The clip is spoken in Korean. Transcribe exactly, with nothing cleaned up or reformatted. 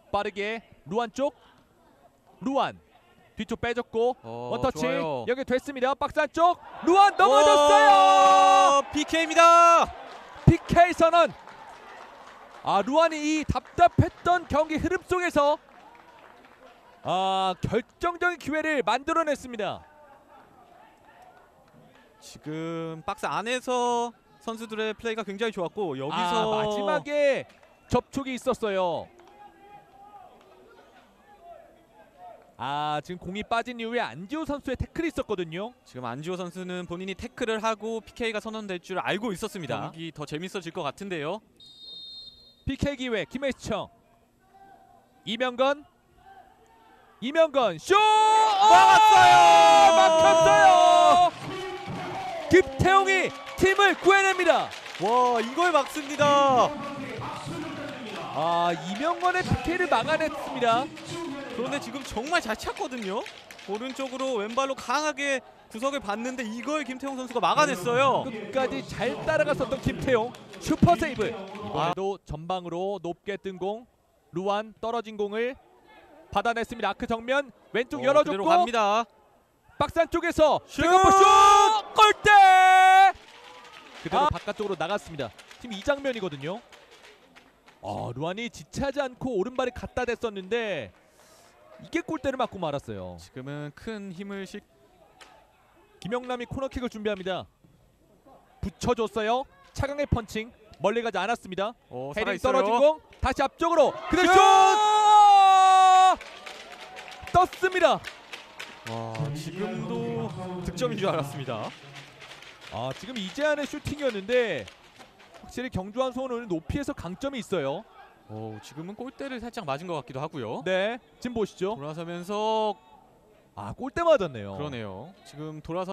빠르게 루안 쪽. 루안 뒤쪽 빼줬고 어, 원터치 좋아요. 연결됐습니다. 박스 안쪽 루안 넘어졌어요. 피케이입니다. 피케이 선언. 아 루안이 이 답답했던 경기 흐름 속에서 아 결정적인 기회를 만들어냈습니다. 지금 박스 안에서 선수들의 플레이가 굉장히 좋았고 여기서 아, 마지막에 접촉이 있었어요. 아 지금 공이 빠진 이후에 안지호 선수의 태클이 있었거든요. 지금 안지호 선수는 본인이 태클을 하고 피케이가 선언될 줄 알고 있었습니다. 경기 더 재밌어질 것 같은데요. 피케이 기회 김혜수청. 이명건 이명건 슛! 막았어요! 막혔어요! 김태용이 팀을 구해냅니다. 와 이걸 막습니다. 아 이명건의 피케이를 막아냈습니다. 그런데 지금 정말 잘 찼거든요. 오른쪽으로 왼발로 강하게 구석을 봤는데 이걸 김태용 선수가 막아냈어요. 끝까지 잘 따라갔었던 김태용 슈퍼 세이브. 이번에도 전방으로 높게 뜬 공 루안 떨어진 공을 받아냈습니다. 아크 정면 왼쪽 어, 열어줬고 그대로 갑니다. 박스 안쪽에서 슛! 백업볼 슛! 골대! 그대로 아. 바깥쪽으로 나갔습니다. 지금 이 장면이거든요. 아, 루안이 지체하지 않고 오른발이 갖다 댔었는데 이게 골대를 맞고 말았어요. 지금은 큰 힘을 실 김영남이 코너킥을 준비합니다. 붙여줬어요. 차강의 펀칭 멀리 가지 않았습니다. 어, 헤딩 살아있어요. 떨어진 공 다시 앞쪽으로 그대 슛! 떴습니다. 와 지금도 득점인 줄 알았습니다. 아 지금 이재한의 슈팅이었는데 확실히 경주한 손을 높이에서 강점이 있어요. 오, 지금은 골대를 살짝 맞은 것 같기도 하고요. 네 지금 보시죠. 돌아서면서 아 골대 맞았네요. 그러네요. 지금 돌아서